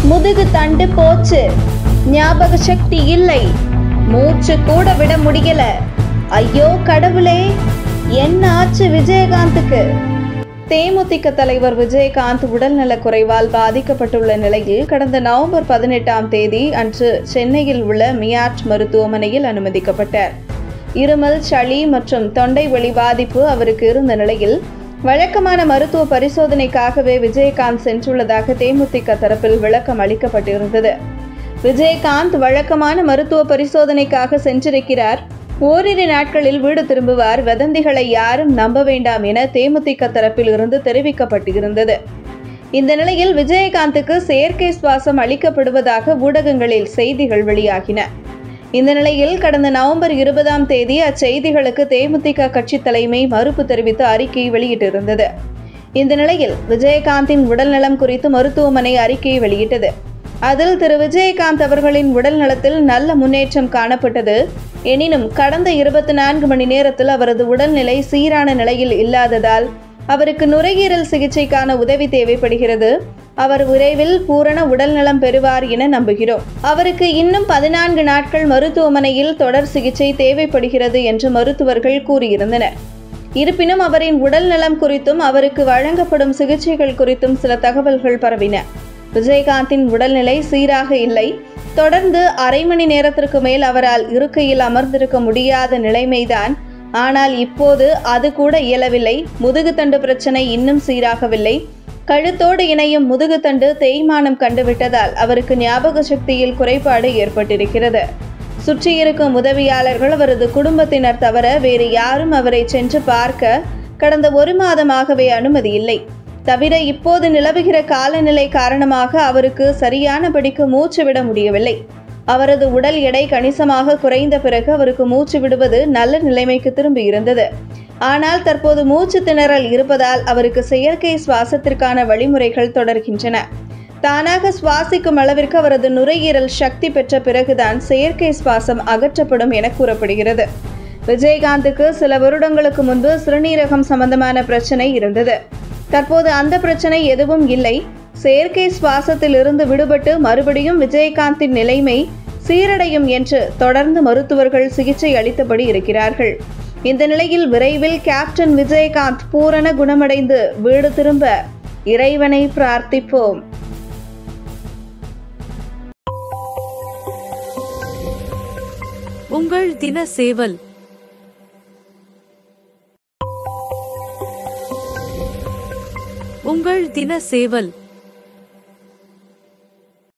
முதுகு தண்டு போச்சு, ஞாபக சக்தி இல்லை, மூச்சு கூட விட முடியல. ஐயோ கடவுளே, என்ன ஆச்சு விஜயகாந்துக்கு? தேமுதிக தலைவர் விஜயகாந்த் உடல்நலக் குறைவால் பாதிக்கப்பட்டுள்ள நிலையில் கடந்த நவம்பர் 18ஆம் தேதி அன்று சென்னையில் உள்ள மியாட் மருத்துவமனையில் அனுமதிக்கப்பட்டார். இருமல், சளி மற்றும் தொண்டை வலி பாதிப்பு அவருக்கு இருந்த நிலையில் வழக்கமான மருத்துவ பரிசோதனைக்காகவே விஜயகாந்த் சென்றுள்ளதாக தேமுதிக தரப்பில் விளக்கம் அளிக்கப்பட்டிருந்தது. விஜயகாந்த் வழக்கமான மருத்துவ பரிசோதனைக்காக சென்றிருக்கிறார், ஓரிரு நாட்களில் வீடு திரும்புவார், வதந்திகளை யாரும் நம்ப வேண்டாம் என தேமுதிக தரப்பில் இருந்து தெரிவிக்கப்பட்டிருந்தது. இந்த நிலையில் விஜயகாந்துக்கு செயற்கை சுவாசம் அளிக்கப்படுவதாக ஊடகங்களில் செய்திகள் வெளியாகின. இந்த நிலையில் கடந்த நவம்பர் 20ஆம் தேதி அச்செய்திகளுக்கு தேமுதிக கட்சி தலைமை மறுப்பு தெரிவித்து அறிக்கை வெளியிட்டிருந்தது. இந்த நிலையில் விஜயகாந்தின் உடல்நலம் குறித்து மருத்துவமனை அறிக்கையை வெளியிட்டது. அதில் திரு விஜயகாந்த் அவர்களின் உடல் நலத்தில் நல்ல முன்னேற்றம் காணப்பட்டது. எனினும் கடந்த 24 மணி நேரத்தில் அவரது உடல்நிலை சீரான நிலையில் இல்லாததால் அவருக்கு நுரையீரல் சிகிச்சைக்கான உதவி தேவைப்படுகிறது. அவர் விரைவில் பூரண உடல்நலம் பெறுவார் என நம்புகிறோம். அவருக்கு இன்னும் 14 நாட்கள் மருத்துவமனையில் தொடர் சிகிச்சை தேவைப்படுகிறது என்று மருத்துவர்கள் கூறியிருந்தனர். இருப்பினும் அவரின் உடல் நலம் குறித்தும் அவருக்கு வழங்கப்படும் சிகிச்சைகள் குறித்தும் சில தகவல்கள் பரவின. விஜயகாந்தின் உடல்நிலை சீராக இல்லை. தொடர்ந்து அரை மணி நேரத்திற்கு மேல் அவரால் இருக்கையில் அமர்ந்திருக்க முடியாத நிலைமைதான். ஆனால் இப்போது அது கூட இயலவில்லை. முதுகுத்தண்டு பிரச்சனை இன்னும் சீராகவில்லை. கழுத்தோடு இணையும் முதுகுத்தண்டு தேய்மானம் கண்டுவிட்டதால் அவருக்கு ஞாபக சக்தியில் குறைபாடு ஏற்பட்டிருக்கிறது. சுற்றியிருக்கும் உதவியாளர்கள், அவரது குடும்பத்தினர் தவிர வேறு யாரும் அவரை சென்று பார்க்க கடந்த 1 மாதமாகவே அனுமதி இல்லை. தவிர இப்போது நிலவுகிற காலநிலை காரணமாக அவருக்கு சரியானபடிக்கு மூச்சு விட முடியவில்லை. அவரது உடல் எடை கணிசமாக குறைந்த பிறகு அவருக்கு மூச்சு விடுவது நல்ல நிலைமைக்கு திரும்பி இருந்தது. ஆனால் தற்போது மூச்சு திணறல் இருப்பதால் அவருக்கு செயற்கை சுவாசத்திற்கான வழிமுறைகள் தொடர்கின்றன. தானாக சுவாசிக்கும் அளவிற்கு அவரது நுரையீரல் சக்தி பெற்ற பிறகுதான் செயற்கை சுவாசம் அகற்றப்படும் என கூறப்படுகிறது. விஜயகாந்துக்கு சில வருடங்களுக்கு முன்பு சிறுநீரகம் சம்பந்தமான பிரச்சனை இருந்தது. தற்போது அந்த பிரச்சனை எதுவும் இல்லை. செயற்கை சுவாசத்திலிருந்து விடுபட்டு மறுபடியும் விஜயகாந்தின் நிலைமை சீரடையும் என்று தொடர்ந்து மருத்துவர்கள் சிகிச்சை அளித்தபடி இருக்கிறார்கள். இந்த நிலையில் விரைவில் கேப்டன் விஜயகாந்த் பூரண குணமடைந்து வீடு திரும்ப இறைவனை பிரார்த்திப்போம். உங்கள் தின சேவல். உங்கள் தின சேவல்.